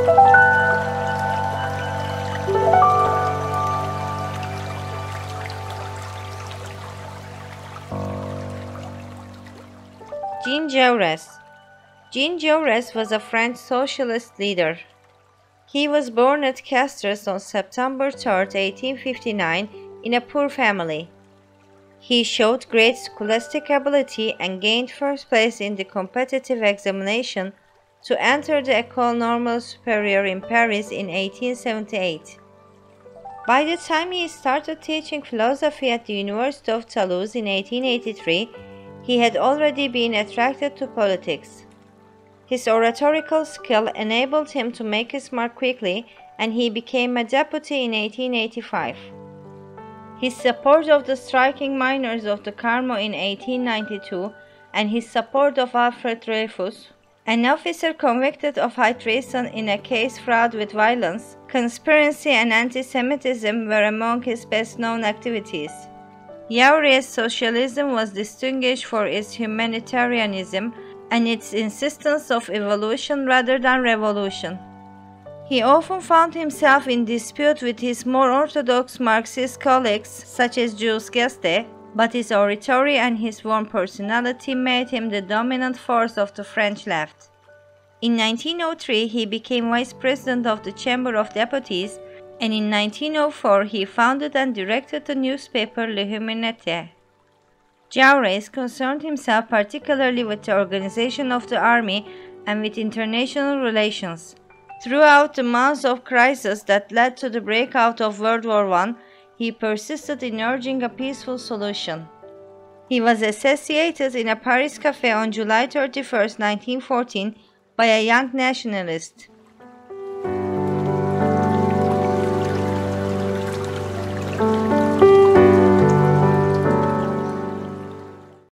Jaurès. Jean Jaurès was a French socialist leader. He was born at Castres on September 3, 1859, in a poor family. He showed great scholastic ability and gained first place in the competitive examination to enter the École Normale Supérieure in Paris in 1878. By the time he started teaching philosophy at the University of Toulouse in 1883, he had already been attracted to politics. His oratorical skill enabled him to make his mark quickly, and he became a deputy in 1885. His support of the striking miners of the Carmaux in 1892 and his support of Alfred Dreyfus, an officer convicted of high treason in a case fraught with violence, conspiracy and anti-Semitism were among his best-known activities. Jaurès' socialism was distinguished for its humanitarianism and its insistence of evolution rather than revolution. He often found himself in dispute with his more orthodox Marxist colleagues such as Jules Guesde, but his oratory and his warm personality made him the dominant force of the French left. In 1903, he became vice president of the Chamber of Deputies, and in 1904 he founded and directed the newspaper Le Humanitaire. Jaurès concerned himself particularly with the organization of the army and with international relations. Throughout the months of crisis that led to the breakout of World War I, he persisted in urging a peaceful solution. He was assassinated in a Paris cafe on July 31, 1914, by a young nationalist.